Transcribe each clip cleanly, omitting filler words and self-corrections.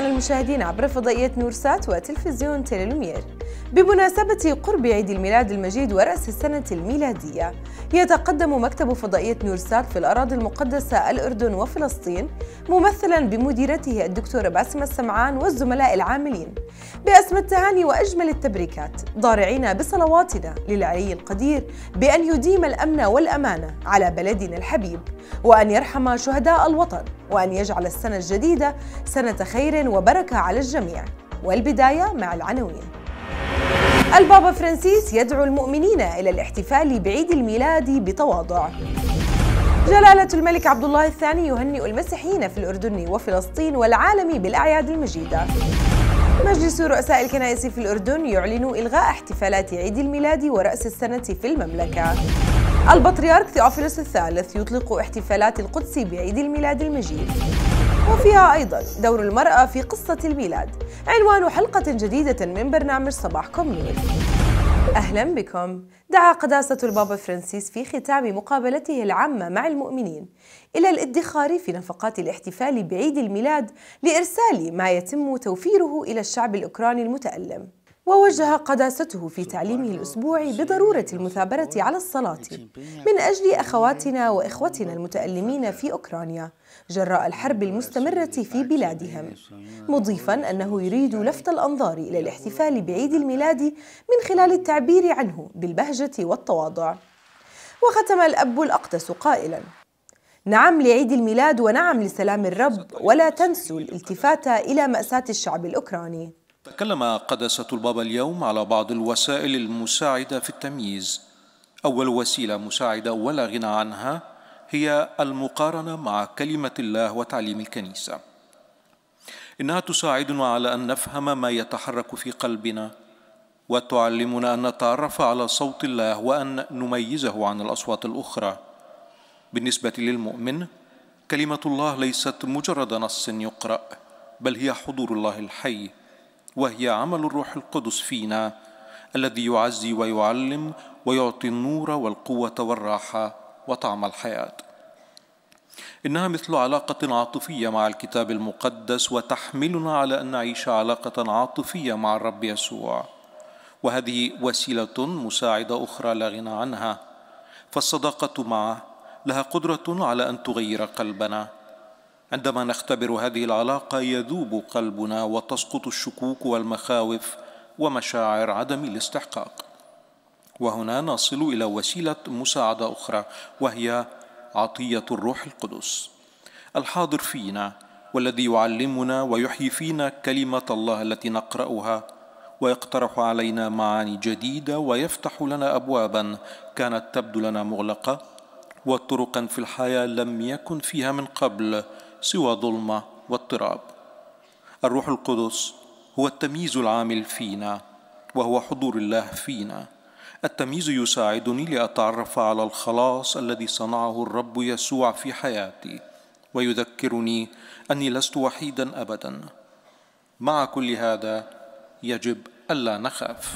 أعزائنا المشاهدين عبر فضائية نورسات وتلفزيون تيليلومير، بمناسبة قرب عيد الميلاد المجيد ورأس السنة الميلادية، يتقدم مكتب فضائية نورسات في الأراضي المقدسة الأردن وفلسطين ممثلا بمديرته الدكتورة باسمة السمعان والزملاء العاملين بأسمى التهاني وأجمل التبريكات، ضارعين بصلواتنا للعلي القدير بأن يديم الأمن والأمانة على بلدنا الحبيب، وأن يرحم شهداء الوطن، وأن يجعل السنة الجديدة سنة خير وبركة على الجميع. والبداية مع العناوين. البابا فرانسيس يدعو المؤمنين إلى الاحتفال بعيد الميلاد بتواضع. جلالة الملك عبد الله الثاني يهنئ المسيحيين في الأردن وفلسطين والعالم بالأعياد المجيدة. مجلس رؤساء الكنائس في الأردن يعلن إلغاء احتفالات عيد الميلاد ورأس السنة في المملكة. البطريرك ثيوفيلوس الثالث يطلق احتفالات القدس بعيد الميلاد المجيد. وفيها أيضا دور المرأة في قصة الميلاد، عنوان حلقة جديدة من برنامج صباحكم نور. أهلا بكم. دعا قداسة البابا فرانسيس في ختام مقابلته العامة مع المؤمنين إلى الادخار في نفقات الاحتفال بعيد الميلاد لإرسال ما يتم توفيره إلى الشعب الأوكراني المتألم. ووجه قداسته في تعليمه الأسبوعي بضرورة المثابرة على الصلاة من أجل أخواتنا وإخوتنا المتألمين في أوكرانيا جراء الحرب المستمرة في بلادهم، مضيفاً أنه يريد لفت الأنظار إلى الاحتفال بعيد الميلاد من خلال التعبير عنه بالبهجة والتواضع. وختم الأب الأقدس قائلاً: نعم لعيد الميلاد ونعم لسلام الرب، ولا تنسوا الالتفات إلى مأساة الشعب الأوكراني. تكلم قداسة البابا اليوم على بعض الوسائل المساعدة في التمييز. أول وسيلة مساعدة ولا غنى عنها هي المقارنة مع كلمة الله وتعليم الكنيسة. إنها تساعدنا على أن نفهم ما يتحرك في قلبنا، وتعلمنا أن نتعرف على صوت الله وأن نميزه عن الأصوات الأخرى. بالنسبة للمؤمن، كلمة الله ليست مجرد نص يقرأ، بل هي حضور الله الحي، وهي عمل الروح القدس فينا الذي يعزي ويعلم ويعطي النور والقوة والراحة وطعم الحياة. إنها مثل علاقة عاطفية مع الكتاب المقدس، وتحملنا على أن نعيش علاقة عاطفية مع الرب يسوع. وهذه وسيلة مساعدة أخرى لا غنى عنها، فالصداقة معه لها قدرة على أن تغير قلبنا. عندما نختبر هذه العلاقة يذوب قلبنا وتسقط الشكوك والمخاوف ومشاعر عدم الاستحقاق. وهنا نصل إلى وسيلة مساعدة أخرى، وهي عطية الروح القدس الحاضر فينا، والذي يعلمنا ويحيي فينا كلمة الله التي نقرأها، ويقترح علينا معاني جديدة، ويفتح لنا أبوابا كانت تبدو لنا مغلقة، وطرقا في الحياة لم يكن فيها من قبل سوى ظلمة واضطراب. الروح القدس هو التمييز العامل فينا، وهو حضور الله فينا. التمييز يساعدني لأتعرف على الخلاص الذي صنعه الرب يسوع في حياتي، ويذكرني أني لست وحيدا أبدا. مع كل هذا يجب ألا نخاف.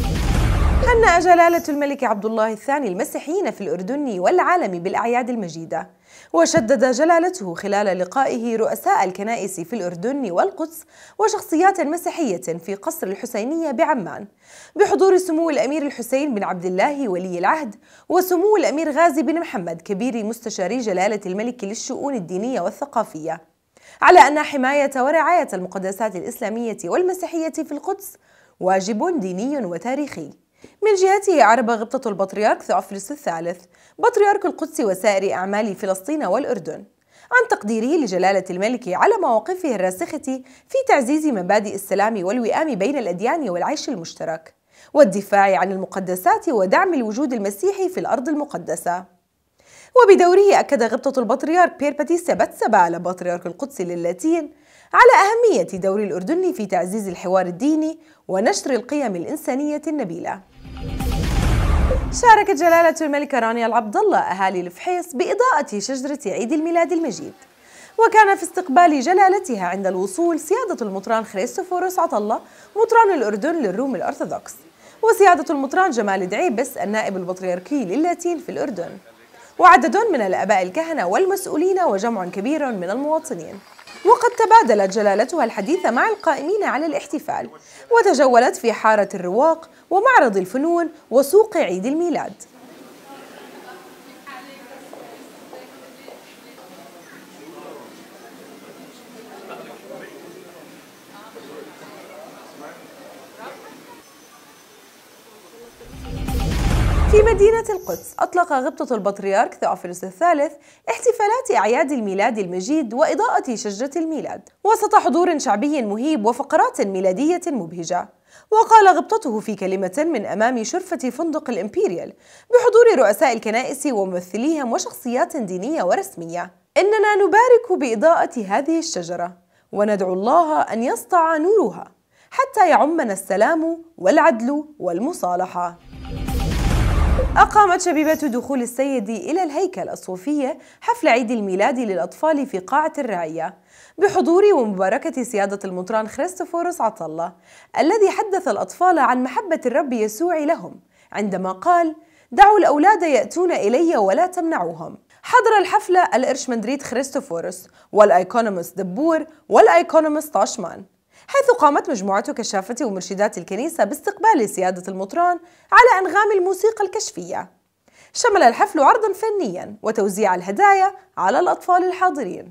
هنأ جلالة الملك عبد الله الثاني المسيحيين في الأردن والعالم بالأعياد المجيدة، وشدد جلالته خلال لقائه رؤساء الكنائس في الأردن والقدس وشخصيات مسيحية في قصر الحسينية بعمان بحضور سمو الأمير الحسين بن عبد الله ولي العهد، وسمو الأمير غازي بن محمد كبير مستشاري جلالة الملك للشؤون الدينية والثقافية، على أن حماية ورعاية المقدسات الإسلامية والمسيحية في القدس واجب ديني وتاريخي. من جهته أعرب غبطة البطريرك ثيوفيلوس الثالث بطريرك القدس وسائر أعمال فلسطين والأردن عن تقديره لجلالة الملك على مواقفه الراسخة في تعزيز مبادئ السلام والوئام بين الأديان والعيش المشترك والدفاع عن المقدسات ودعم الوجود المسيحي في الأرض المقدسة. وبدوره أكد غبطة البطريرك بيير باتيستا باتسابالا بطريرك القدس للاتين على أهمية دور الأردن في تعزيز الحوار الديني ونشر القيم الإنسانية النبيلة. شاركت جلالة الملكة رانيا العبد الله أهالي الفحيص بإضاءة شجرة عيد الميلاد المجيد. وكان في استقبال جلالتها عند الوصول سيادة المطران خريستوفوروس عطلة مطران الأردن للروم الأرثوذكس، وسيادة المطران جمال دعيبس النائب البطريركي للاتين في الأردن، وعدد من الآباء الكهنة والمسؤولين وجمع كبير من المواطنين. وقد تبادلت جلالتها الحديث مع القائمين على الاحتفال، وتجولت في حارة الرواق ومعرض الفنون وسوق عيد الميلاد. في مدينة القدس أطلق غبطة البطريرك ثيوفيلوس الثالث احتفالات أعياد الميلاد المجيد وإضاءة شجرة الميلاد وسط حضور شعبي مهيب وفقرات ميلادية مبهجة. وقال غبطته في كلمة من أمام شرفة فندق الإمبيريال بحضور رؤساء الكنائس وممثليهم وشخصيات دينية ورسمية: إننا نبارك بإضاءة هذه الشجرة وندعو الله أن يسطع نورها حتى يعمنا السلام والعدل والمصالحة. أقامت شبيبة دخول السيد إلى الهيكل الصوفية حفل عيد الميلاد للأطفال في قاعة الرعية بحضور ومباركة سيادة المطران خريستوفوروس عطلة، الذي حدث الأطفال عن محبة الرب يسوع لهم عندما قال: دعوا الأولاد يأتون إلي ولا تمنعوهم. حضر الحفلة الإرشمندريت خريستوفوروس والأيكونوموس دبور والأيكونوموس طاشمان، حيث قامت مجموعة كشافة ومرشدات الكنيسة باستقبال سيادة المطران على أنغام الموسيقى الكشفية. شمل الحفل عرضا فنيا وتوزيع الهدايا على الأطفال الحاضرين.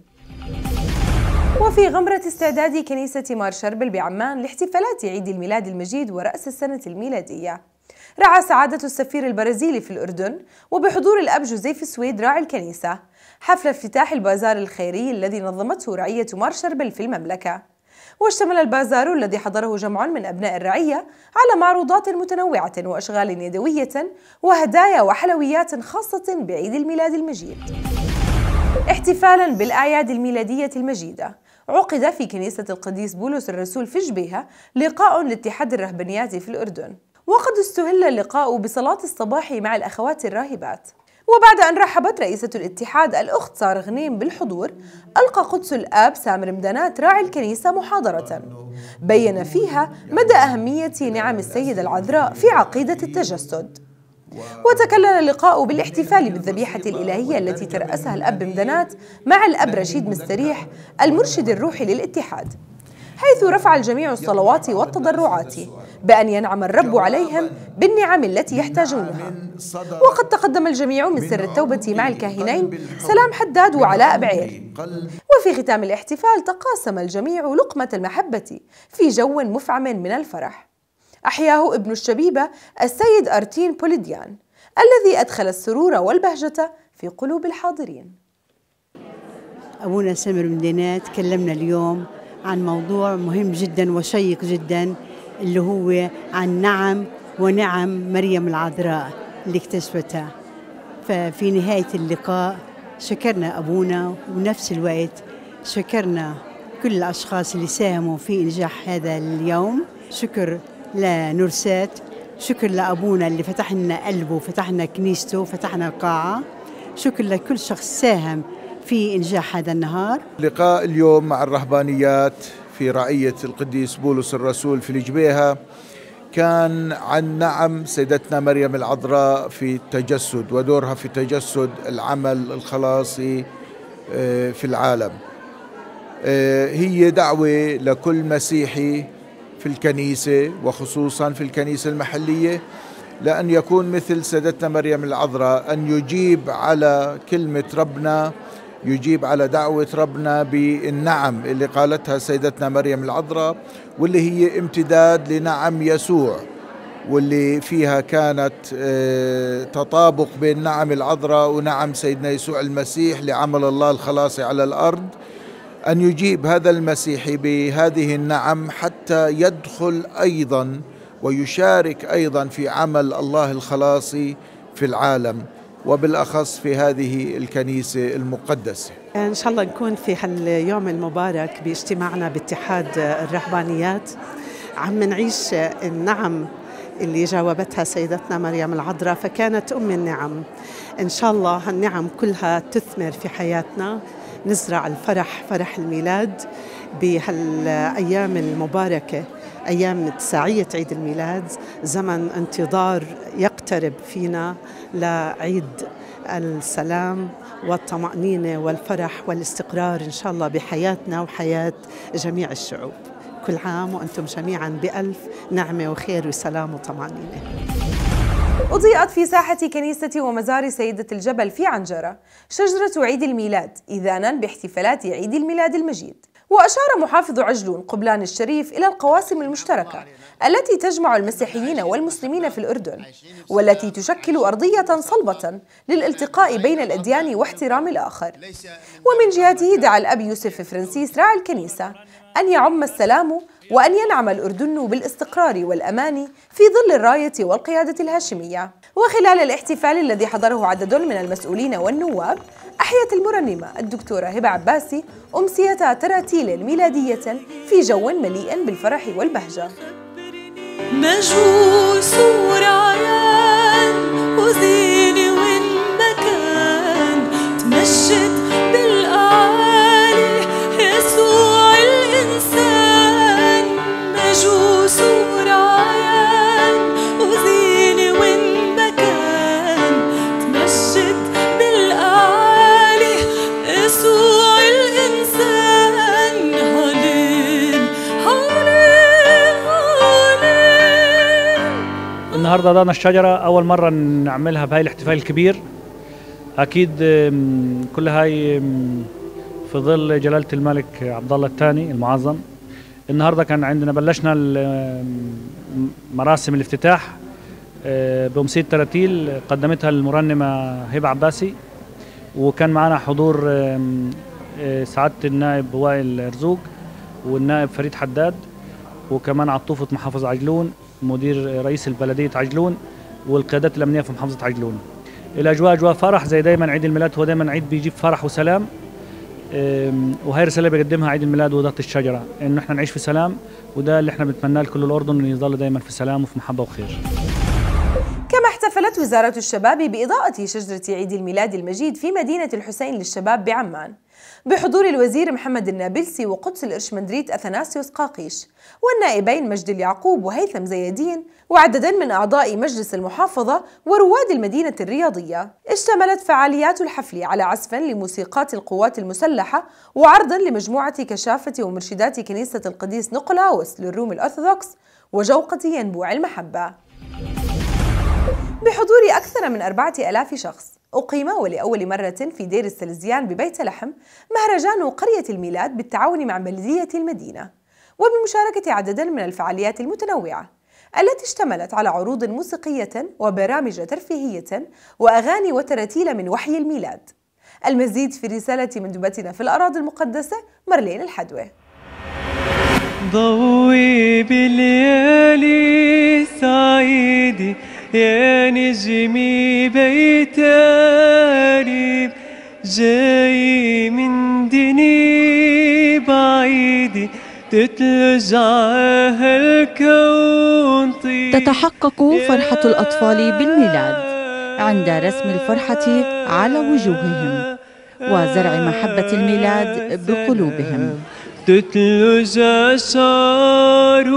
وفي غمرة استعداد كنيسة مار شربل بعمان لاحتفالات عيد الميلاد المجيد ورأس السنة الميلادية، رعى سعادة السفير البرازيلي في الأردن وبحضور الأب جوزيف سويد راعي الكنيسة حفل افتتاح البازار الخيري الذي نظمته رعية مار شربل في المملكة. واشتمل البازار الذي حضره جمع من أبناء الرعية على معروضات متنوعة وأشغال يدوية وهدايا وحلويات خاصة بعيد الميلاد المجيد. احتفالا بالأعياد الميلادية المجيدة، عقد في كنيسة القديس بولس الرسول في جبيهة لقاء لاتحاد الرهبانيات في الأردن، وقد استهل اللقاء بصلاة الصباح مع الأخوات الراهبات. وبعد أن رحبت رئيسة الاتحاد الأخت سارة غنيم بالحضور، ألقى قدس الآب سامر مدانات راعي الكنيسة محاضرة بين فيها مدى أهمية نعم السيدة العذراء في عقيدة التجسد. وتكلل اللقاء بالاحتفال بالذبيحة الإلهية التي ترأسها الأب مدانات مع الأب رشيد مستريح المرشد الروحي للاتحاد، حيث رفع الجميع الصلوات والتضرعات بأن ينعم الرب عليهم بالنعم التي يحتاجونها. وقد تقدم الجميع من سر التوبة مع الكاهنين سلام حداد وعلاء بعير. وفي ختام الاحتفال تقاسم الجميع لقمة المحبة في جو مفعم من الفرح أحياه ابن الشبيبة السيد أرتين بوليديان، الذي أدخل السرور والبهجة في قلوب الحاضرين. أبونا سامر مدانات كلمنا اليوم عن موضوع مهم جدا وشيق جدا، اللي هو عن نعم ونعم مريم العذراء اللي اكتشفتها. ففي نهاية اللقاء شكرنا أبونا، ونفس الوقت شكرنا كل الأشخاص اللي ساهموا في إنجاح هذا اليوم. شكر لنورسات، شكر لأبونا اللي فتح لنا قلبه وفتح لنا كنيسته وفتحنا القاعة. شكر لكل شخص ساهم في إنجاح هذا النهار. لقاء اليوم مع الرهبانيات في رعية القديس بولس الرسول في الجبيهة كان عن نعم سيدتنا مريم العذراء في التجسد ودورها في تجسد العمل الخلاصي في العالم. هي دعوة لكل مسيحي في الكنيسة وخصوصا في الكنيسة المحلية لأن يكون مثل سيدتنا مريم العذراء، أن يجيب على كلمة ربنا، يجيب على دعوة ربنا بالنعم اللي قالتها سيدتنا مريم العذراء، واللي هي امتداد لنعم يسوع، واللي فيها كانت تطابق بين نعم العذراء ونعم سيدنا يسوع المسيح لعمل الله الخلاصي على الأرض. أن يجيب هذا المسيحي بهذه النعم حتى يدخل أيضا ويشارك أيضا في عمل الله الخلاصي في العالم، وبالأخص في هذه الكنيسة المقدسة. إن شاء الله نكون في هاليوم المبارك باجتماعنا باتحاد الرهبانيات عم نعيش النعم اللي جاوبتها سيدتنا مريم العذراء، فكانت أم النعم. إن شاء الله هالنعم كلها تثمر في حياتنا، نزرع الفرح، فرح الميلاد بهالأيام المباركة، أيام ساعية عيد الميلاد، زمن انتظار يقترب فينا لعيد السلام والطمأنينة والفرح والاستقرار إن شاء الله بحياتنا وحياة جميع الشعوب. كل عام وأنتم جميعا بألف نعمة وخير وسلام وطمأنينة. أضيئت في ساحة كنيسة ومزار سيدة الجبل في عنجرة شجرة عيد الميلاد إذانا باحتفالات عيد الميلاد المجيد. وأشار محافظ عجلون قبلان الشريف إلى القواسم المشتركة التي تجمع المسيحيين والمسلمين في الأردن، والتي تشكل أرضية صلبة للالتقاء بين الأديان واحترام الآخر. ومن جهته دعا الأب يوسف فرانسيس راعي الكنيسة أن يعم السلام وأن ينعم الأردن بالاستقرار والأمان في ظل الراية والقيادة الهاشمية. وخلال الاحتفال الذي حضره عدد من المسؤولين والنواب، أحيت المرنمة الدكتورة هبة عباسي أمسية تراتيل ميلادية في جو مليء بالفرح والبهجة. مجوس ورعيان وزين وين مكان تمجد بالأعالي يسوع الإنسان. مجوس ورعيان وزين وين مكان تمجد بالأعالي يسوع الإنسان. هالين هالين هالين. النهارده ضعنا الشجرة أول مرة نعملها بهاي الاحتفال الكبير. أكيد كل هاي في ظل جلالة الملك عبد الله الثاني المعظم. النهارده كان عندنا بلشنا مراسم الافتتاح بأمسية تراتيل قدمتها المرنمة هبة عباسي، وكان معنا حضور سعادة النائب وائل رزوق والنائب فريد حداد، وكمان عطوفة محافظ عجلون مدير رئيس البلدية عجلون والقيادات الأمنية في محافظة عجلون. الأجواء أجواء فرح زي دايما. عيد الميلاد هو دايما عيد بيجيب فرح وسلام، وهي رسالة بيقدمها عيد الميلاد وضعة الشجرة، إنه إحنا نعيش في سلام، وده اللي إحنا بنتمناه لكل الأردن، إنه يظل دايما في سلام وفي محبة وخير. كما احتفلت وزارة الشباب بإضاءة شجرة عيد الميلاد المجيد في مدينة الحسين للشباب بعمان بحضور الوزير محمد النابلسي وقدس الإرشمندريت أثناسيوس قاقيش والنائبين مجد اليعقوب وهيثم زيادين وعدد من أعضاء مجلس المحافظة ورواد المدينة الرياضية. اشتملت فعاليات الحفل على عزف لموسيقات القوات المسلحة وعرضا لمجموعة كشافة ومرشدات كنيسة القديس نقلاوس للروم الأرثوذكس وجوقة ينبوع المحبة. بحضور أكثر من 4000 شخص أقيم ولأول مرة في دير السلزيان ببيت لحم مهرجان قرية الميلاد بالتعاون مع بلدية المدينة، وبمشاركة عدد من الفعاليات المتنوعة التي اشتملت على عروض موسيقية وبرامج ترفيهية وأغاني وتراتيل من وحي الميلاد. المزيد في رسالة مندوبتنا في الأراضي المقدسة مارلين الحدوة. ضوي بالليالي سعيدي يا نجمي بيتالي جاي من دني بعيدي تتلج على الكون طيب. تتحقق فرحة الأطفال بالميلاد عند رسم الفرحة على وجوههم وزرع محبة الميلاد بقلوبهم. تتلج شعر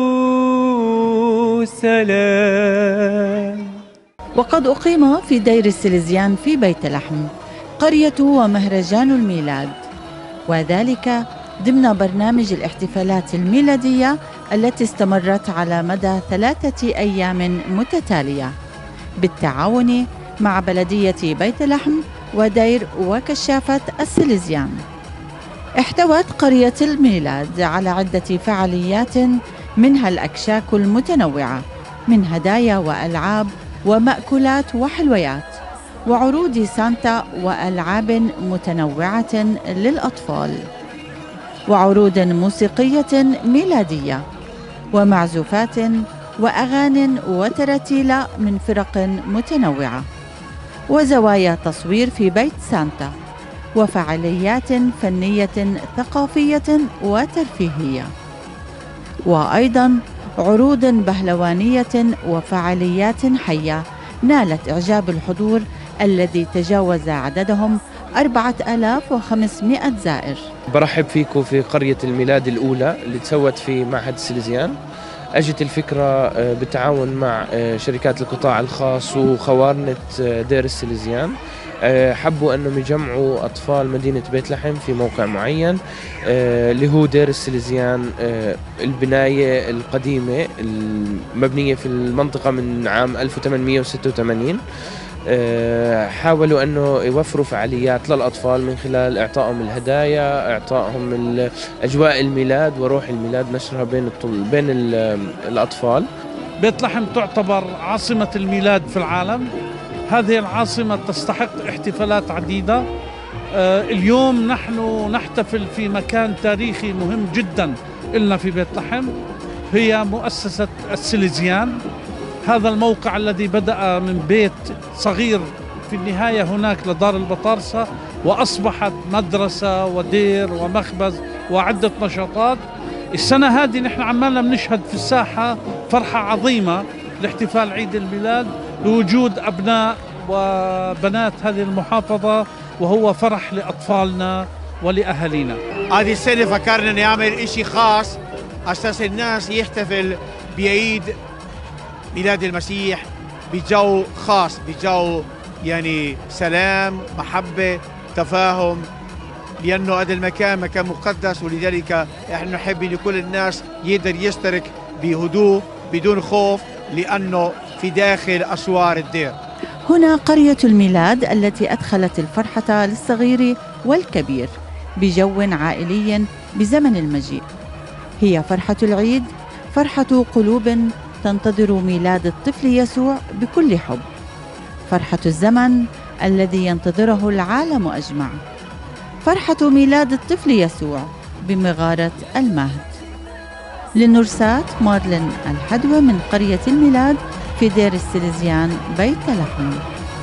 سلام. وقد أقيم في دير السلزيان في بيت لحم قرية ومهرجان الميلاد، وذلك ضمن برنامج الاحتفالات الميلادية التي استمرت على مدى 3 أيام متتالية بالتعاون مع بلدية بيت لحم ودير وكشافة السلزيان. احتوت قرية الميلاد على عدة فعاليات منها الأكشاك المتنوعة من هدايا وألعاب ومأكولات وحلويات وعروض سانتا وألعاب متنوعة للأطفال وعروض موسيقية ميلادية ومعزوفات وأغاني وتراتيل من فرق متنوعة وزوايا تصوير في بيت سانتا وفعاليات فنية ثقافية وترفيهية، وأيضا عروض بهلوانية وفعاليات حية نالت إعجاب الحضور الذي تجاوز عددهم 4500 زائر. برحب فيكم في قرية الميلاد الأولى اللي تسوت في معهد السلزيان. أجت الفكرة بالتعاون مع شركات القطاع الخاص وخوارنة دير السليزيان. حبوا أنهم يجمعوا أطفال مدينة بيت لحم في موقع معين اللي هو دير السليزيان. البناية القديمة المبنية في المنطقة من عام 1886. حاولوا أنه يوفروا فعاليات للأطفال من خلال إعطائهم الهدايا، إعطائهم أجواء الميلاد وروح الميلاد، نشرها بين الأطفال. بيت لحم تعتبر عاصمة الميلاد في العالم. هذه العاصمة تستحق احتفالات عديدة. اليوم نحن نحتفل في مكان تاريخي مهم جدا لنا في بيت لحم، هي مؤسسة السليزيان. هذا الموقع الذي بدأ من بيت صغير في النهاية هناك لدار البطارسة، وأصبحت مدرسة ودير ومخبز وعدة نشاطات. السنة هذه نحن عمالنا بنشهد في الساحة فرحة عظيمة لاحتفال عيد الميلاد لوجود أبناء وبنات هذه المحافظة، وهو فرح لأطفالنا ولأهالينا. هذه السنة فكرنا نعمل إشي خاص أساس الناس يحتفل بعيد ميلاد المسيح بجو خاص، بجو يعني سلام، محبة، تفاهم، لأنه هذا المكان مكان مقدس، ولذلك نحن نحب أن كل الناس يقدر يشترك بهدوء بدون خوف، لأنه في داخل أسوار الدير. هنا قرية الميلاد التي أدخلت الفرحة للصغير والكبير بجو عائلي بزمن المجيء. هي فرحة العيد، فرحة قلوب تنتظر ميلاد الطفل يسوع بكل حب، فرحة الزمن الذي ينتظره العالم أجمع، فرحة ميلاد الطفل يسوع بمغارة المهد. للنرسات مارلين الحدوى من قرية الميلاد في دير السليزيان بيت لحم.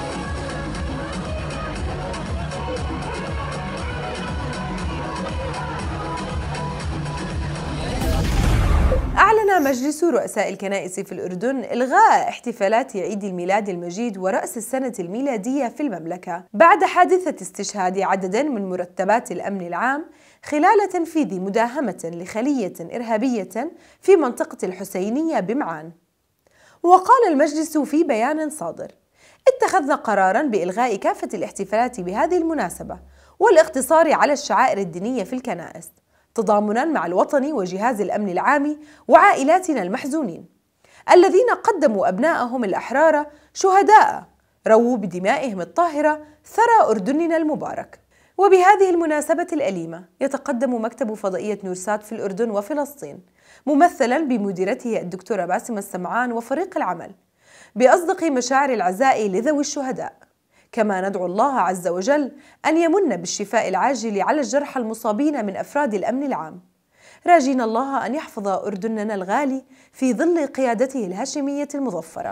أعلن مجلس رؤساء الكنائس في الأردن إلغاء احتفالات عيد الميلاد المجيد ورأس السنة الميلادية في المملكة بعد حادثة استشهاد عدد من مرتبات الأمن العام خلال تنفيذ مداهمة لخلية إرهابية في منطقة الحسينية بمعان. وقال المجلس في بيان صادر: اتخذنا قراراً بإلغاء كافة الاحتفالات بهذه المناسبة والاقتصار على الشعائر الدينية في الكنائس، تضامناً مع الوطن وجهاز الأمن العام وعائلاتنا المحزونين الذين قدموا أبنائهم الأحرار شهداء رووا بدمائهم الطاهرة ثرى أردننا المبارك. وبهذه المناسبة الأليمة يتقدم مكتب فضائية نورسات في الأردن وفلسطين ممثلاً بمديرته الدكتورة باسمة السمعان وفريق العمل بأصدق مشاعر العزاء لذوي الشهداء، كما ندعو الله عز وجل أن يمن بالشفاء العاجل على الجرحى المصابين من أفراد الأمن العام، راجين الله أن يحفظ أردننا الغالي في ظل قيادته الهاشمية المظفرة.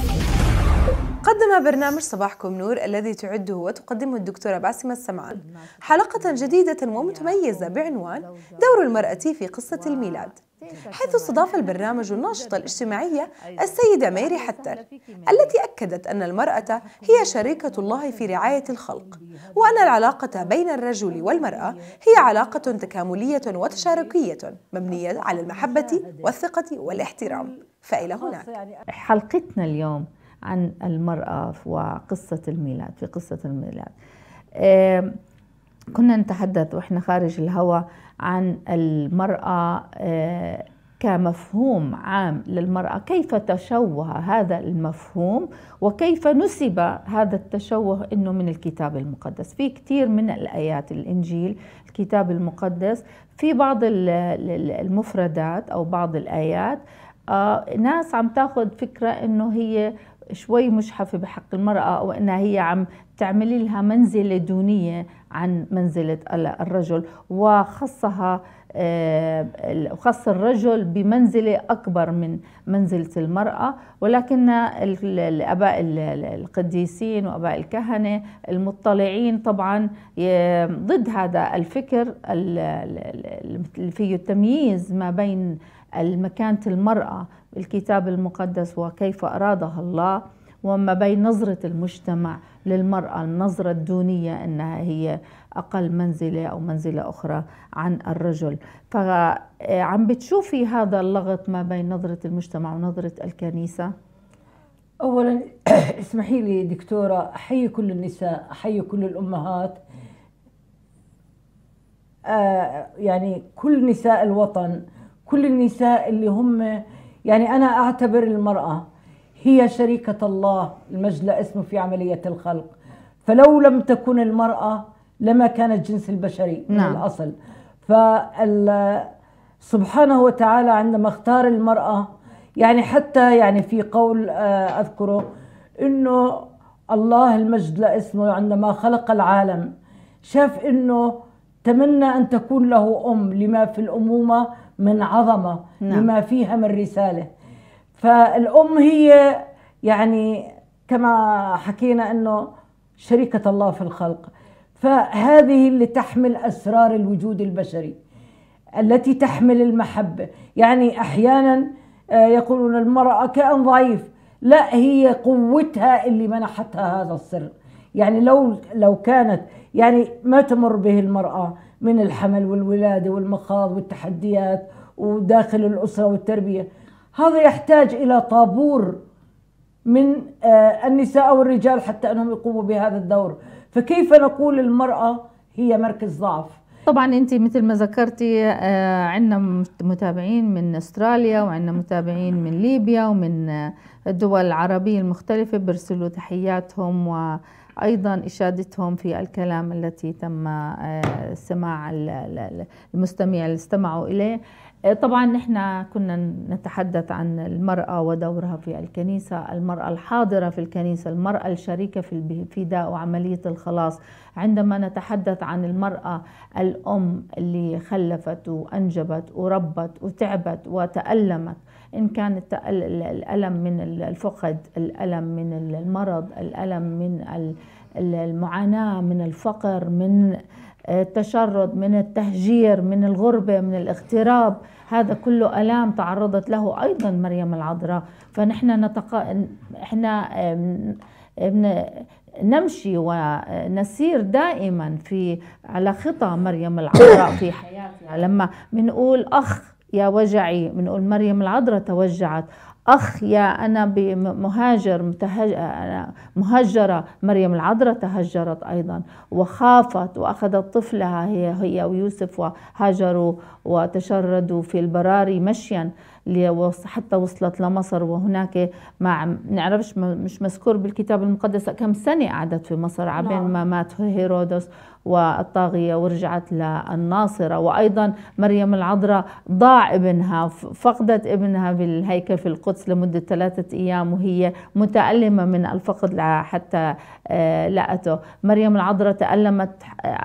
قدم برنامج صباحكم نور الذي تعده وتقدمه الدكتورة باسمة السمعان حلقة جديدة ومتميزة بعنوان دور المرأة في قصة الميلاد، حيث استضاف البرنامج الناشطة الاجتماعية السيدة ميري حتر التي أكدت أن المرأة هي شريكة الله في رعاية الخلق، وأن العلاقة بين الرجل والمرأة هي علاقة تكاملية وتشاركية مبنية على المحبة والثقة والاحترام. فإلى هناك حلقتنا اليوم عن المرأة وقصة الميلاد. في قصة الميلاد كنا نتحدث وإحنا خارج الهواء عن المرأة كمفهوم عام للمرأة، كيف تشوه هذا المفهوم وكيف نسب هذا التشوه إنه من الكتاب المقدس. في كثير من الآيات الإنجيل الكتاب المقدس في بعض المفردات أو بعض الآيات ناس عم تاخذ فكرة إنه هي شوي مجحفة بحق المرأة، أو إنها هي عم تعملي لها منزلة دونية عن منزلة الرجل، وخصها خص الرجل بمنزلة أكبر من منزلة المرأة. ولكن الآباء القديسين وآباء الكهنة المطلعين طبعا ضد هذا الفكر اللي فيه التمييز ما بين المكانة المرأة الكتاب المقدس وكيف أرادها الله، وما بين نظرة المجتمع للمرأة، النظرة الدونية أنها هي أقل منزلة أو منزلة أخرى عن الرجل. فعم بتشوفي هذا اللغط ما بين نظرة المجتمع ونظرة الكنيسة؟ أولا اسمحي لي دكتورة، أحيي كل النساء، أحيي كل الأمهات، يعني كل نساء الوطن، كل النساء اللي هم، يعني أنا أعتبر المرأة هي شريكة الله المجد اسمه في عملية الخلق، فلو لم تكن المرأة لما كان الجنس البشري من الأصل. سبحانه وتعالى عندما اختار المرأة، يعني حتى يعني في قول أذكره إنه الله المجد لاسمه عندما خلق العالم شاف إنه تمنى أن تكون له أم لما في الأمومة من عظمة، لما فيها من رسالة. فالأم هي يعني كما حكينا أنه شريكة الله في الخلق، فهذه اللي تحمل أسرار الوجود البشري، التي تحمل المحبة. يعني أحيانا يقولون المرأة كائن ضعيف، لا، هي قوتها اللي منحتها هذا السر. يعني لو كانت يعني ما تمر به المرأة من الحمل والولادة والمخاض والتحديات وداخل الأسرة والتربية، هذا يحتاج إلى طابور من النساء والرجال حتى أنهم يقوموا بهذا الدور. فكيف نقول المرأة هي مركز ضعف؟ طبعا انت مثل ما ذكرتي عندنا متابعين من استراليا، وعندنا متابعين من ليبيا ومن الدول العربية المختلفة بيرسلوا تحياتهم وأيضا إشادتهم في الكلام التي تم سماع المستمع اللي استمعوا إليه. طبعا نحن كنا نتحدث عن المرأة ودورها في الكنيسة، المرأة الحاضرة في الكنيسة، المرأة الشريكة في الفداء وعملية الخلاص. عندما نتحدث عن المرأة الأم اللي خلفت وأنجبت وربت وتعبت وتألمت، إن كان الألم من الفقد، الألم من المرض، الألم من المعاناة، من الفقر، من التشرد، من التهجير، من الغربة، من الاغتراب، هذا كله ألام تعرضت له أيضا مريم العذراء. فنحن احنا نمشي ونسير دائما على خطى مريم العذراء في حياتها. لما بنقول أخ يا وجعي، بنقول مريم العذراء توجعت. أخ يا أنا مهجرة، مريم العذراء تهجرت أيضا وخافت وأخذت طفلها هي ويوسف وهاجروا وتشردوا في البراري مشيا حتى وصلت لمصر. وهناك ما نعرفش، مش مذكور بالكتاب المقدس كم سنة قعدت في مصر عبين ما مات هيرودس والطاغية ورجعت للناصرة. وأيضا مريم العذراء ضاع ابنها، فقدت ابنها بالهيكل في القدس لمدة 3 أيام وهي متألمة من الفقد حتى لقته. مريم العذراء تألمت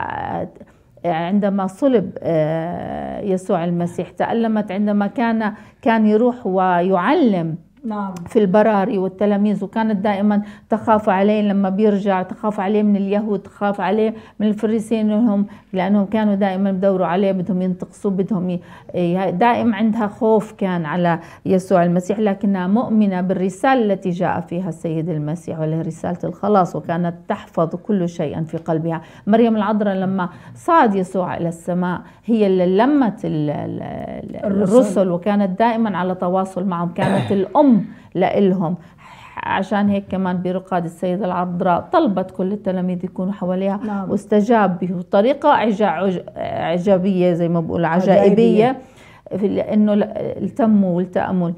عندما صلب يسوع المسيح، تألمت عندما كان يروح ويعلم في البراري والتلاميذ، وكانت دائما تخاف عليه لما بيرجع، تخاف عليه من اليهود، تخاف عليه من الفريسيين لأنهم كانوا دائما بدوروا عليه، بدهم ينتقصوا، بدهم دائما عندها خوف كان على يسوع المسيح، لكنها مؤمنة بالرسالة التي جاء فيها السيد المسيح وهي رسالة الخلاص، وكانت تحفظ كل شيء في قلبها. مريم العذراء لما صعد يسوع إلى السماء هي اللي لمت الرسل وكانت دائما على تواصل معهم، كانت الأم لإلهم. عشان هيك كمان برقاد السيدة العذراء طلبت كل التلاميذ يكونوا حواليها واستجاب بطريقة عجابية زي ما بقول عجائبية، لأنه التموا والتأمل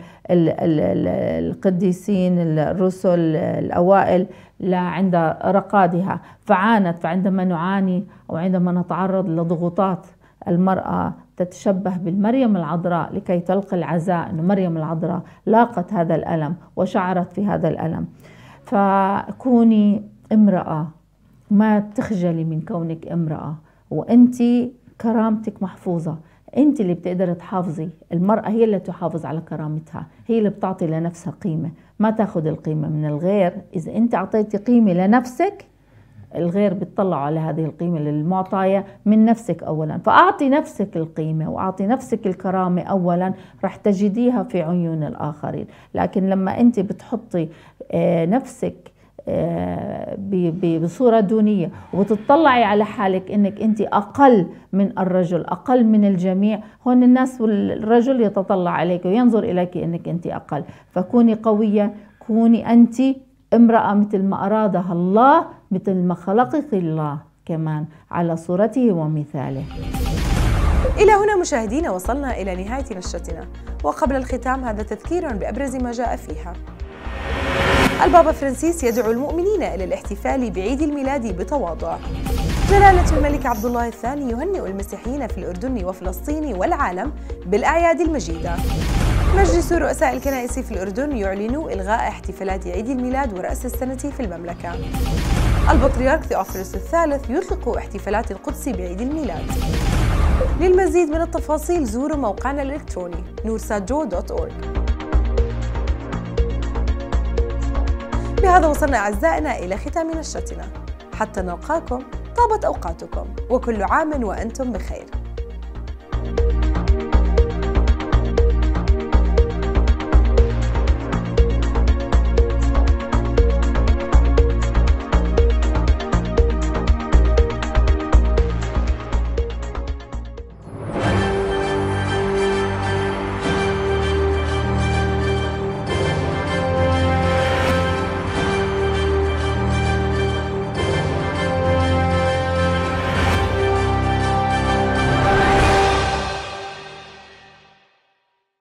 القديسين الرسل الأوائل عند رقادها. فعندما نعاني أو عندما نتعرض لضغوطات، المرأة تتشبه بالمريم العذراء لكي تلقي العزاء، أن مريم العذراء لاقت هذا الألم وشعرت في هذا الألم. فكوني امرأة، ما تخجلي من كونك امرأة، وأنت كرامتك محفوظة، أنت اللي بتقدر تحافظي. المرأة هي اللي تحافظ على كرامتها، هي اللي بتعطي لنفسها قيمة، ما تاخذ القيمة من الغير. إذا أنت أعطيتي قيمة لنفسك الغير بيطلعوا على هذه القيمة المعطاية من نفسك أولا. فأعطي نفسك القيمة وأعطي نفسك الكرامة أولا، رح تجديها في عيون الآخرين. لكن لما أنت بتحطي نفسك بصورة دونية وتطلعي على حالك انك انت اقل من الرجل، اقل من الجميع، هون الناس والرجل يتطلع عليك وينظر اليك انك انت اقل. فكوني قوية، كوني انت امرأة مثل ما ارادها الله، مثل ما خلقك الله كمان على صورته ومثاله. إلى هنا مشاهدينا وصلنا إلى نهاية نشرتنا، وقبل الختام هذا تذكير بأبرز ما جاء فيها. البابا فرانسيس يدعو المؤمنين إلى الاحتفال بعيد الميلاد بتواضع. جلالة الملك عبد الله الثاني يهنئ المسيحيين في الأردن وفلسطين والعالم بالأعياد المجيدة. مجلس رؤساء الكنائس في الأردن يعلن إلغاء احتفالات عيد الميلاد ورأس السنة في المملكة. البطريرك ثيوفيلوس الثالث يطلق احتفالات القدس بعيد الميلاد. للمزيد من التفاصيل زوروا موقعنا الإلكتروني nursatjo.org. بهذا وصلنا أعزائنا إلى ختام نشرتنا، حتى نلقاكم طابت أوقاتكم وكل عام وأنتم بخير.